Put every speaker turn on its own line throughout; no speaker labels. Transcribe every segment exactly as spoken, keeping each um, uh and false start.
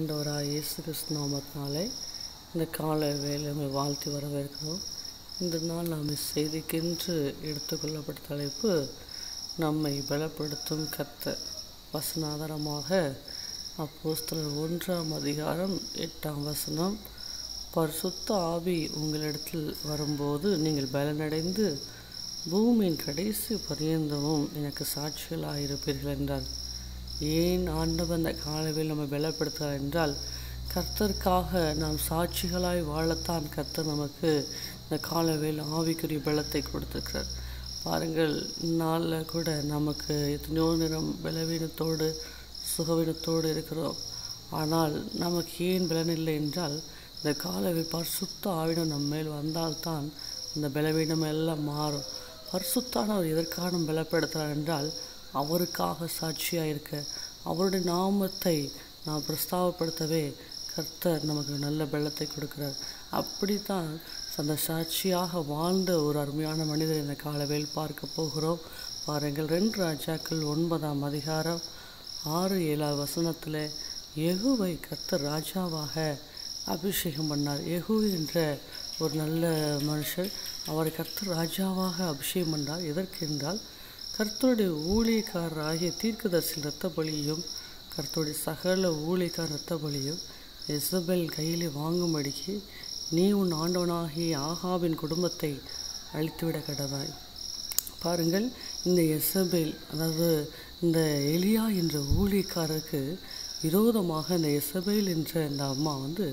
ஆண்டவராக இயேசு கிறிஸ்து நாமத்தினாலே இந்த காலை வேலை வாழ்த்தி வரவேற்கிறோம். இந்த நாள் நாம் செய்திக்கென்று எடுத்துக்கொள்ளப்பட்ட தலைப்பு நம்மை பலப்படுத்தும் கர்த்தர். வசனாதாரமாக அப்போஸ்தலர் ஒன்றாம் அதிகாரம் எட்டாம் வசனம், பரிசுத்த ஆவி உங்களிடத்தில் வரும்போது நீங்கள் பலனடைந்து பூமியின் கடைசி பரியந்தமும் எனக்கு சாட்சிகளாயிருப்பீர்கள் என்றார். ஏன் ஆண்டவர் அந்த காலவில் நம்ம பலப்படுத்துகிறார் என்றால், கர்த்தருக்காக நாம் சாட்சிகளாய் வாழத்தான் கர்த்தர் நமக்கு இந்த காலவில் ஆவிக்குரிய பலத்தை கொடுத்துருக்கிறார். பாருங்கள், நாளில் கூட நமக்கு எத்தனையோ நேரம் பலவீனத்தோடு சுகவீனத்தோடு இருக்கிறோம். ஆனால் நமக்கு ஏன் பலன் இல்லை என்றால், இந்த காலவில் பரிசுத்த ஆவிடம் நம்ம மேல் வந்தால்தான் அந்த பலவீனம் எல்லாம் மாறும். பரிசுத்தானவர் எதற்கான பலப்படுத்துகிறார் என்றால், அவருக்காக சாட்சியாக இருக்க, அவருடைய நாமத்தை நாம் பிரஸ்தாபப்படுத்தவே கர்த்தர் நமக்கு நல்ல பலத்தை கொடுக்கிறார். அப்படித்தான் அந்த சாட்சியாக வாழ்ந்த ஒரு அருமையான மனிதர் இந்த காலவேல் பார்க்க போகிறோம். பாருங்கள், ரெண்டு ராஜாக்கள் ஒன்பதாம் அதிகாரம் ஆறு ஏழாவது வசனத்தில் யெகூவை கர்த்தர் ராஜாவாக அபிஷேகம் பண்ணார். யெகூ என்ற ஒரு நல்ல மனுஷர், அவரை கர்த்தர் ராஜாவாக அபிஷேகம் பண்ணார். எதற்கென்றால், கர்த்தருடைய ஊழியக்காரராகிய தீர்க்கதரிசி இரத்த பலியும் கர்த்தருடைய சகல ஊழியக்கார இரத்த பலியும் எசபேல் கையிலே வாங்கும்படிக்கு நீ உன் ஆண்டவனாகிய ஆகாபின் குடும்பத்தை அழித்துவிட கடவாய். பாருங்கள், இந்த எசபேல், அதாவது இந்த எலியா என்ற ஊழியக்காரருக்கு விரோதமாக இந்த எசபேல் என்ற இந்த அம்மா வந்து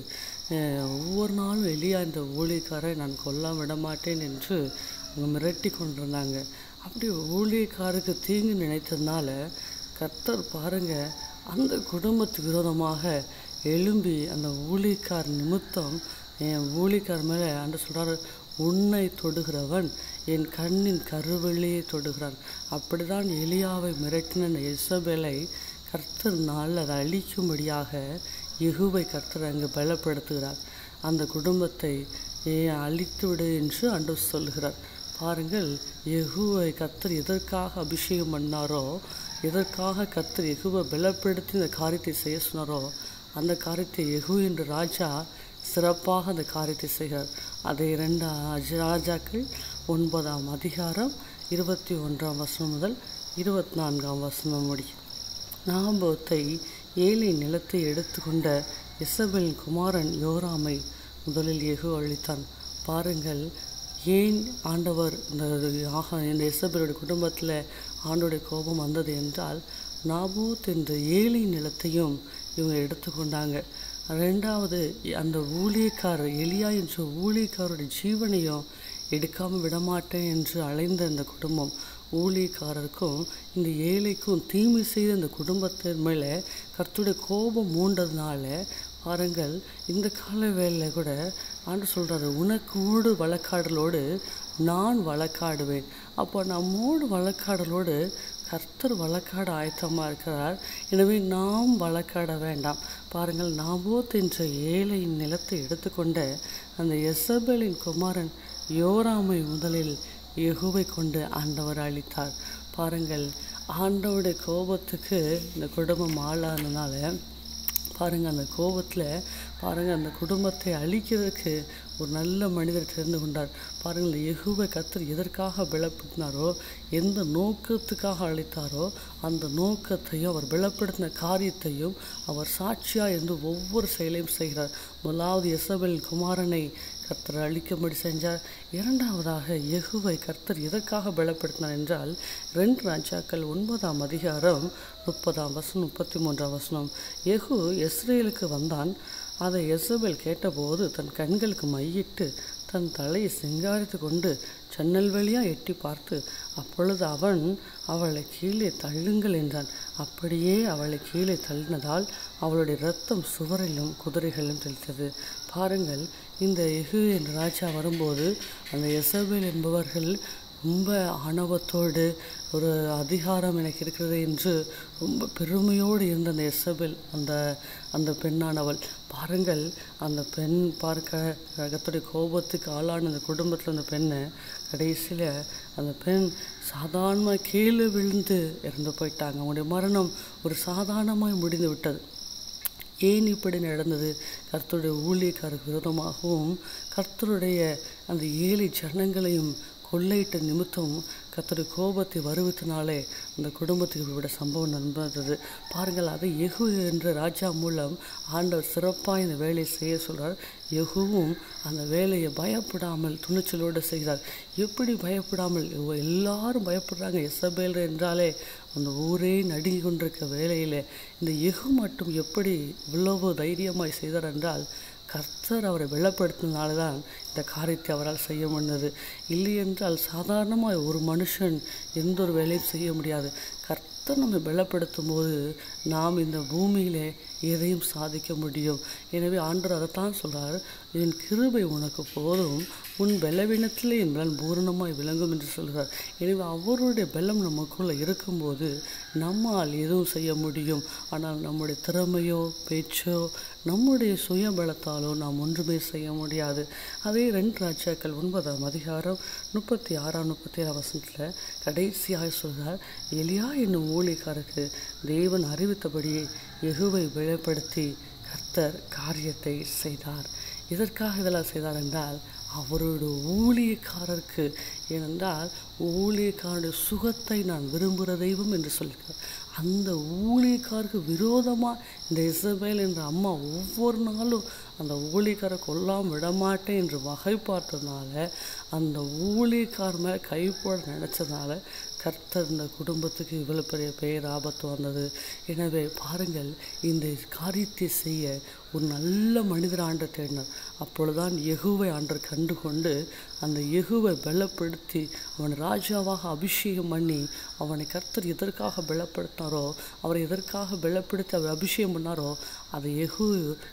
ஒவ்வொரு நாளும் எலியா என்ற ஊழியக்காரை நான் கொல்ல விட மாட்டேன் என்று அவங்க மிரட்டி கொண்டிருந்தாங்க. அப்படி ஊழியக்காருக்கு தீங்கு நினைத்ததுனால கர்த்தர் பாருங்க அந்த குடும்பத்துக்கு விரோதமாக எழும்பி அந்த ஊழியக்கார் நிமித்தம் என் ஊழியக்கார் மேலே அன்று சொல்கிறார், உன்னை தொடுகிறவன் என் கண்ணின் கருவெளியை தொடுகிறான். அப்படிதான் எலியாவை மிரட்டின அந்த எசபேலை கர்த்தர் நாள் அதை அழிக்கும்படியாக யெகூவை கர்த்தர் அங்கு பலப்படுத்துகிறார். அந்த குடும்பத்தை அழித்து விடு என்று ஆண்டவர் சொல்கிறார். பாருங்கள், யெகூவை கர்த்தர் எதற்காக அபிஷேகம் பண்ணாரோ, எதற்காக கர்த்தர் யெகூவை பலப்படுத்தி இந்த காரியத்தை செய்ய சொன்னாரோ, அந்த காரியத்தை யெகூ என்ற ராஜா சிறப்பாக அந்த காரியத்தை செய்கிறார். அதை இரண்டு ராஜாக்கள் ஒன்பதாம் அதிகாரம் இருபத்தி ஒன்றாம் வசனம் முதல் இருபத்தி நான்காம் வசனம் முடி. நாபோத்தை ஏழை நிலத்தை எடுத்துக்கொண்ட எசபேலின் குமாரன் யோராமை முதலில் யெகூ அழித்தான். பாருங்கள், ஏன் ஆண்டவர் இந்த ஆக இந்த எசபேலுடைய குடும்பத்தில் ஆண்டோடைய கோபம் வந்தது என்றால், நாபோத் என்ற ஏழை நிலத்தையும் இவங்க எடுத்துக்கொண்டாங்க. ரெண்டாவது, அந்த ஊழியக்காரர் எலியா என்ற ஊழியக்காரருடைய ஜீவனையும் எடுக்காமல் விடமாட்டேன் என்று அலைந்த இந்த குடும்பம், ஊழியக்காரருக்கும் இந்த ஏழைக்கும் தீமை செய்த இந்த குடும்பத்தின் மேலே கர்த்தருடைய கோபம் மூண்டதுனால பாருங்கள், இந்த கால வேளையில் கூட ஆண்டவர் சொல்கிறாரு, உனக்கோடு வழக்காடலோடு நான் வழக்காடுவேன். அப்போ நம்மோடு வழக்காடலோடு கர்த்தர் வழக்காட ஆயத்தமாக இருக்கிறார். எனவே நாம் வழக்காட வேண்டாம். பாருங்கள், நாபோத் என்ற ஏழையின் நிலத்தை எடுத்துக்கொண்ட அந்த எசபேலின் குமாரன் யோராமை முதலில் யெகூவை கொண்டு ஆண்டவர் அழித்தார். பாருங்கள், ஆண்டவருடைய கோபத்துக்கு இந்த குடும்பம் ஆளானதுனால பாருங்கள், அந்த கோபத்தில் பாருங்கள் அந்த குடும்பத்தை அழிக்கிறதுக்கு ஒரு நல்ல மனிதர் தெரிந்து கொண்டார். பாருங்கள், யெகூவை கர்த்தர் எதற்காக பலப்படுத்தினாரோ, எந்த நோக்கத்துக்காக அழைத்தாரோ அந்த நோக்கத்தையும் அவர் பலப்படுத்தின காரியத்தையும் அவர் சாட்சியாக இருந்து ஒவ்வொரு செயலையும் செய்கிறார். முதலாவது எசபேல் குமாரனை கர்த்தர் அழிக்கும்படி செஞ்சார். இரண்டாவதாக யெகூவை கர்த்தர் எதற்காக பலப்படுத்தினார் என்றால், ரெண்டு ராஜாக்கள் ஒன்பதாம் அதிகாரம் முப்பதாம் வசனம் முப்பத்தி மூன்றாம் வசனம், யெகூ இஸ்ரேலுக்கு வந்தான். அதை எசபேல் கேட்டபோது தன் கண்களுக்கு மையிட்டு தன் தலையை சிங்காரித்து கொண்டு ஜன்னல் வழியாக எட்டி பார்த்து, அப்பொழுது அவன் அவளை கீழே தள்ளுங்கள் என்றான். அப்படியே அவளை கீழே தள்ளினதால் அவளுடைய இரத்தம் சுவரிலும் குதிரைகளிலும் தெளித்தது. பாருங்கள், இந்த யெகூ என்ற ராஜா வரும்போது அந்த எசபேல் என்பவர்கள் ரொம்ப ஆணவத்தோடு ஒரு அதிகாரம் எனக்கு இருக்கிறது என்று ரொம்ப பெருமையோடு இருந்த அந்த எசபேல், அந்த அந்த பெண்ணானவள் பாருங்கள், அந்த பெண் பார்க்க கர்த்தருடைய கோபத்துக்கு ஆளான அந்த குடும்பத்தில் அந்த பெண்ணை கடைசியில் அந்த பெண் சாதாரணமாக கீழே விழுந்து இறந்து போயிட்டாங்க. அவங்களுடைய மரணம் ஒரு சாதாரணமாய் முடிந்து விட்டது. ஏன் இப்படி நடந்தது? கர்த்தருடைய ஊழியக்காரருக்கு விரோதமாகவும் கர்த்தருடைய அந்த ஏழை ஜனங்களையும் கொள்ளையிட்ட நிமித்தம் கர்த்தருடைய கோபத்தை வருவித்தனாலே அந்த குடும்பத்துக்கு விட சம்பவம் நடந்தது. பாருங்கள், அதை யெகூ என்ற ராஜா மூலம் ஆண்டவர் சிறப்பாக இந்த வேலையை செய்ய சொல்கிறார். யெகூவும் அந்த வேலையை பயப்படாமல் துணிச்சலோடு செய்கிறார். எப்படி பயப்படாமல்? எல்லாரும் பயப்படுறாங்க. எசபேல் என்றாலே அந்த ஊரே நடுங்கி கொண்டிருக்க வேலையில் இந்த யெகூ மட்டும் எப்படி இவ்வளவு தைரியமாய் செய்தார் என்றால், கர்த்தர் அவரை வெள்ளப்படுத்தினால தான் இந்த காரியத்தை அவரால் செய்ய முடிந்தது. இல்லை என்றால் சாதாரணமாக ஒரு மனுஷன் எந்த ஒரு வேலையும் செய்ய முடியாது. கர்த்தர் நம்மை வெள்ளப்படுத்தும் போது நாம் இந்த பூமியிலே எதையும் சாதிக்க முடியும். எனவே ஆண்டவர் அதைத்தான் சொல்கிறார், என் கிருபை உனக்கு போதும், உன் பலவீனத்திலே என் பலன் பூரணமாய் விளங்கும் என்று சொல்கிறார். எனவே அவருடைய பலம் நமக்குள்ளே இருக்கும்போது நம்மால் எதுவும் செய்ய முடியும். ஆனால் நம்முடைய திறமையோ பேச்சோ நம்முடைய சுய பலத்தாலோ நாம் ஒன்றுமே செய்ய முடியாது. அதே ரெண்டு ராஜாக்கள் ஒன்பதாம் அதிகாரம் முப்பத்தி ஆறாம் முப்பத்தி ஏழாம் வசனத்தில் கடைசியாக சொல்கிறார், எலியா என்னும் ஊழியக்காரருக்கு தேவன் அறிவித்தபடியே யெகூவை வெளிப்படுத்தி கர்த்தர் காரியத்தை செய்தார். எதற்காக இதெல்லாம் செய்தார் என்றால், அவருடைய ஊழியக்காரருக்கு. ஏனென்றால் ஊழியக்காரருடைய சுகத்தை நான் விரும்புகிற தெய்வம் என்று சொல்கிறார். அந்த ஊழியக்காருக்கு விரோதமாக இந்த இசபேல் என்ற அம்மா ஒவ்வொரு நாளும் அந்த ஊழியக்காரை கொல்லாமல் விடமாட்டேன் என்று வகை பார்த்ததுனால, அந்த ஊழியக்கார் மேலே கைப்போட நினச்சதுனால கர்த்தர் இந்த குடும்பத்துக்கு இவ்வளோ பெரிய பெயர் ஆபத்து வந்தது. எனவே பாருங்கள், இந்த காரியத்தை செய்ய ஒரு நல்ல மனிதர் ஆண்டர் தேடினார். அப்பொழுதுதான் யெகூவை ஆண்டர் கண்டு கொண்டு அந்த யெகூவை பலப்படுத்தி அவன் ராஜாவாக அபிஷேகம் பண்ணி, அவனை கர்த்தர் எதற்காக பலப்படுத்தினாரோ, அவரை எதற்காக பலப்படுத்தி அவர் அபிஷேகம் பண்ணாரோ அதை யெகூ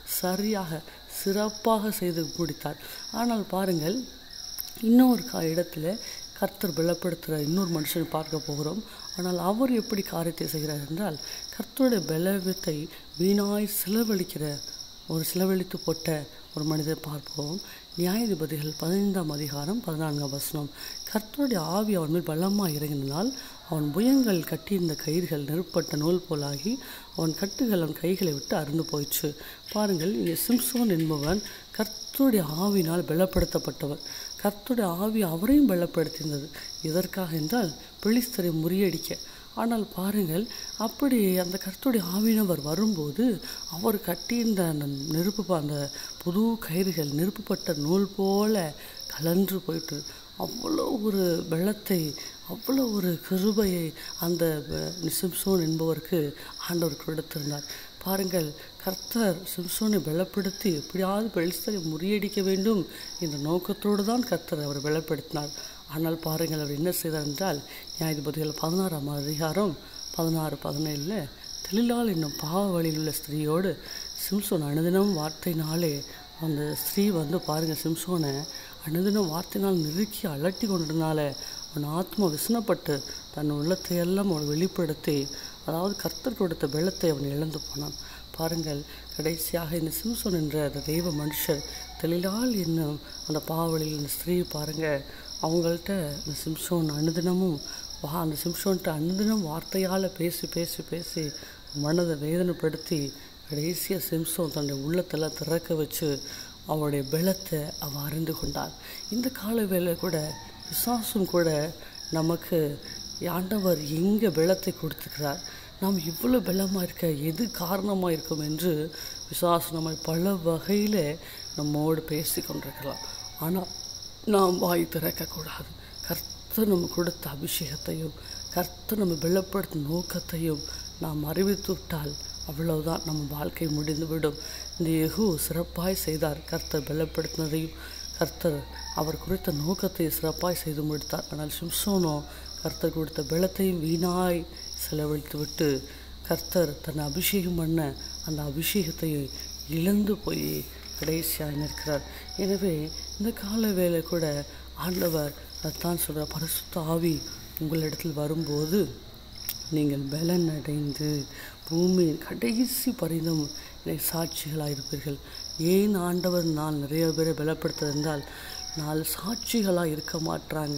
சரியாக சிறப்பாக செய்து முடித்தார். ஆனால் பாருங்கள், இன்னொரு கா இடத்துல கர்த்தர் பலப்படுத்துகிற இன்னொரு மனுஷன் பார்க்க போகிறோம். ஆனால் அவர் எப்படி காரியத்தை செய்கிறார் என்றால், கர்த்தருடைய பலவீனத்தை வீணாய் செலவழிக்கிற ஒரு செலவழித்து போட்ட ஒரு மனிதர் பார்ப்போம். நியாயாதிபதிகள் பதினைந்தாம் அதிகாரம் பதினான்காம் வசனம். கர்த்தருடைய ஆவி அவன் மேல் பலமாக இறங்கினால் அவன் புயங்கள் கட்டியிருந்த கயிறுகள் நெருப்பட்ட நூல் போலாகி அவன் கட்டுகள் அவன் கைகளை விட்டு அறுந்து போயிடுச்சு. பாருங்கள், இங்கே சிம்சோன் என்பவன் கர்த்தருடைய ஆவினால் பலப்படுத்தப்பட்டவர். கர்த்தருடைய ஆவி அவரையும் பலப்படுத்தியிருந்தது. எதற்காக என்றால் பெலிஸ்தரை முறியடிக்க. ஆனால் பாருங்கள், அப்படி அந்த கர்த்தருடைய ஆவியினவர் வரும்போது அவர் கட்டியிருந்த அந்த நெருப்பு அந்த புது கயிறுகள் நெருப்புப்பட்ட நூல் போல கலன்று போயிட்டு அவ்வளோ ஒரு பலத்தை, அவ்வளோ ஒரு கிருபையை அந்த சிம்சோன் என்பவருக்கு ஆண்டவர் கொடுத்திருந்தார். பாருங்கள், கர்த்தர் சிம்சோனை பலப்படுத்தி எப்படியாவது பெலிஸ்தரை முறியடிக்க வேண்டும் என்ற நோக்கத்தோடு தான் கர்த்தர் அவர் பலப்படுத்தினார். ஆனால் பாருங்கள், அவர் என்ன செய்தார் என்றால், நியாயாதிபதிகள் பதினாறாம் அதிகாரம் பதினாறு பதினேழில் தெளிலால் என்னும் பாவ வழியில் உள்ள ஸ்திரீயோடு சிம்சோன் அனுதினம் வார்த்தையினாலே அந்த ஸ்திரீ வந்து பாருங்கள், சிம்சோனை அனுதினம் வார்த்தையினால் நெருக்கி அலட்டி கொண்டதுனால அவன் ஆத்மா விசனப்பட்டு தன் உள்ளத்தையெல்லாம் அவன் வெளிப்படுத்தி, அதாவது கர்த்தர் கொடுத்த பலத்தை அவன் இழந்து போனான். பாருங்கள், கடைசியாக இந்த சிம்சோன் என்ற அந்த தெய்வ மனுஷர் தெளிலால் என்னும் அந்த பாவலில் இந்த ஸ்திரீ பாருங்கள், அவங்கள்ட்ட இந்த சிம்சோன் அனுதினமும் வா அந்த சிம்சோன்ட்ட அனுதினம் வார்த்தையால் பேசி பேசி பேசி மனதை வேதனைப்படுத்தி கடைசியாக சிம்சோன் தன்னுடைய உள்ளத்தெல்லாம் திறக்க வச்சு அவருடைய பலத்தை அவள் அறிந்து கொண்டாள். இந்த கால வேளை கூட பிசாசும் கூட நமக்கு ஆண்டவர் எங்கே பலத்தை கொடுத்துக்கிறார், நாம் இவ்வளோ பலமாக இருக்க எது காரணமாக இருக்கும் என்று பிசாசு நம்மை பல வகையில் நம்மோடு பேசி கொண்டிருக்கலாம். ஆனால் நாம் வாய் திறக்கக்கூடாது. கர்த்தர் நம்ம கொடுத்த அபிஷேகத்தையும் கர்த்தர் நம்ம பலப்படுத்தும் நோக்கத்தையும் நாம் அறிவித்து விட்டால் அவ்வளவுதான், நம்ம வாழ்க்கை முடிந்துவிடும். இந்த யெகூ சிறப்பாய் செய்தார். கர்த்தர் பலப்படுத்தினதையும் கர்த்தர் அவர் குறித்த நோக்கத்தையும் சிறப்பாய் செய்து முடித்தார். ஆனால் சிம்சோனோ கர்த்தர் கொடுத்த பலத்தையும் வீணாய் செலவழித்து விட்டு கர்த்தர் தன்னை அபிஷேகம் பண்ண அந்த அபிஷேகத்தை இழந்து போய் கடைசியாக நிற்கிறார். எனவே இந்த கால வேளை கூட ஆண்டவர் அதான் சொல்கிறார், பரிசுத்த ஆவி உங்களிடத்தில் வரும்போது நீங்கள் பலன் அடைந்து பூமியின் கடைசி பரிதம் சாட்சிகளாக இருப்பீர்கள். ஏன் ஆண்டவர் நான் நிறைய பேரை பலப்படுத்துறதால் நாலு சாட்சிகளாக இருக்க மாட்டாங்க.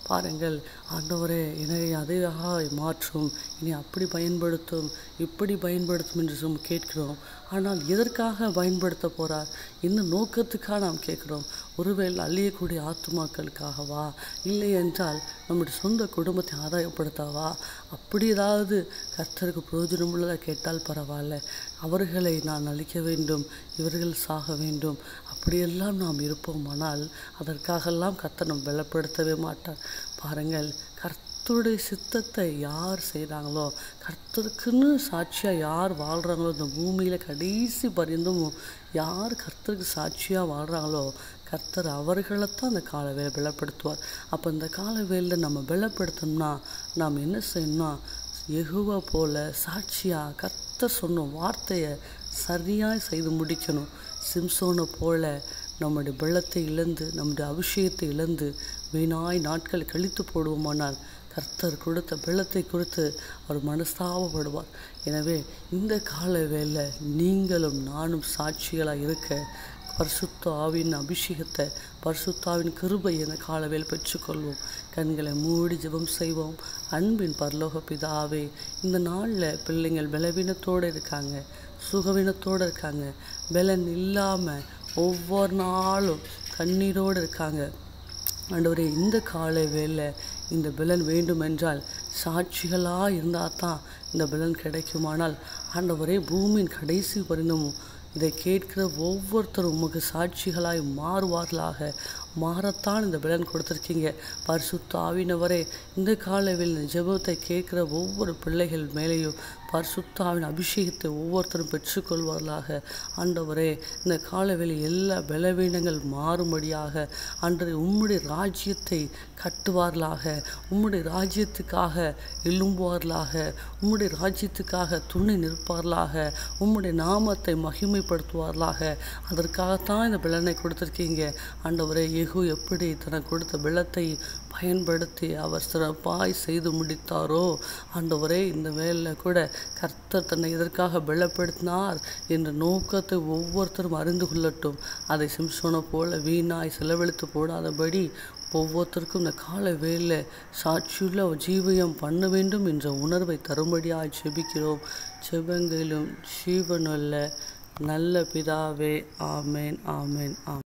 பாருங்கள், ஆண்டவரே என்னை அதையாக மாற்றும், இனி அப்படி பயன்படுத்தும், இப்படி பயன்படுத்தும் என்று நம்ம கேட்கிறோம். ஆனால் எதற்காக பயன்படுத்த போகிறார்? இந்த நோக்கத்துக்காக நாம் கேட்குறோம். ஒருவேளை அழியக்கூடிய ஆத்துமாக்களுக்காகவா? இல்லை என்றால் நம்முடைய சொந்த குடும்பத்தை ஆதாயப்படுத்தவா? அப்படி ஏதாவது கர்த்தருக்கு பிரயோஜனம் உள்ளதாக கேட்டால் பரவாயில்ல. அவர்களை நான் அழிக்க வேண்டும், இவர்கள் சாக வேண்டும், அப்படியெல்லாம் நாம் இருப்போமானால் அதற்காகலாம் கர்த்தர் நம்ம பலப்படுத்தவே மாட்டார். பாருங்கள், கர்த்தருடைய சித்தத்தை யார் செய்கிறாங்களோ, கர்த்தருக்குன்னு சாட்சியாக யார் வாழ்கிறாங்களோ, இந்த பூமியில் கடைசி பரிந்தும் யார் கர்த்தருக்கு சாட்சியாக வாழ்கிறாங்களோ கர்த்தர் அவர்களைத்தான் அந்த கால வேலை பலப்படுத்துவார். அப்போ இந்த கால வேலையில் நம்ம பலப்படுத்தணும்னா நாம் என்ன செய்யணும்னா, யெகோவா போல சாட்சியாக கர்த்தர் சொன்ன வார்த்தையை சரியாக செய்து முடிக்கணும். சிம்சோனை போல நம்முடைய பலத்தை இழந்து, நம்முடைய அபிஷேகத்தை இழந்து வீணாய் நாட்கள் கழித்து போடுவோமானால் கர்த்தர் கொடுத்த பலத்தை குறித்து அவர் மனஸ்தாபப்படுவார். எனவே இந்த கால வேளை நீங்களும் நானும் சாட்சிகளாக இருக்க பரிசுத்த ஆவியின் அபிஷேகத்தை, பரிசுத்த ஆவியின் கிருபை என காலவேளை பெற்றுக்கொள்வோம். கண்களை மூடி ஜெபம் செய்வோம். அன்பின் பரலோக பிதாவே, இந்த நாளில் பிள்ளைங்கள் பலவீனத்தோடு இருக்காங்க, சுகவீனத்தோடு இருக்காங்க, பலன் இல்லாமல் ஒவ்வொரு நாளும் கண்ணீரோடு இருக்காங்க. ஆண்டவரே, இந்த காலை வேளை இந்த பலன் வேண்டுமென்றால் சாட்சிகளாக இருந்தால் தான் இந்த பலன் கிடைக்குமானால், ஆண்டவரே, பூமியின் கடைசி பரிணமும் இதை கேட்கிற ஒவ்வொருத்தரும் உமக்கு சாட்சிகளாய் மாறுவார்களாக. மாறத்தான் இந்த பலன் கொடுத்துருக்கீங்க. பரிசுத்த ஆவியினவரே, இந்த காலவில் ஜெபத்தை கேட்கிற ஒவ்வொரு பிள்ளைகள் மேலேயும் பரிசுத்த ஆவியின் அபிஷேகத்தை ஒவ்வொருத்தரும் பெற்றுக்கொள்வார்களாக. ஆண்டவரே, இந்த காலவில் எல்லா பலவீனங்கள் மாறும்படியாக அன்றைய உம்முடைய ராஜ்யத்தை கட்டுவார்களாக, உம்முடைய ராஜ்யத்துக்காக எழும்புவார்களாக, உம்முடைய ராஜ்யத்துக்காக துணை நிற்பார்களாக, உம்முடைய நாமத்தை மகிமைப்படுத்துவார்களாக. அதற்காகத்தான் இந்த பலனை கொடுத்துருக்கீங்க. ஆண்டவரே, யெகூ எப்படி தனக்கு கொடுத்த பலத்தை பயன்படுத்தி அவர் சிறப்பாய் செய்து முடித்தாரோ, ஆண்டவரே, இந்த வேலையில் கூட கர்த்தர் தன்னை எதற்காக பலப்படுத்தினார் என்ற நோக்கத்தை ஒவ்வொருத்தரும் அறிந்து கொள்ளட்டும். அதை சிம்சோனை போல வீணாய் செலவழித்து போடாதபடி ஒவ்வொருத்தருக்கும் இந்த கால வேலை சாட்சியுள்ள ஜீவியம் பண்ண வேண்டும் என்ற உணர்வை தரும்படியாக ஜெபிக்கிறோம். ஜெபங்களும் ஜீவனுள்ள நல்ல பிதாவே, ஆமேன், ஆமேன், ஆமேன்.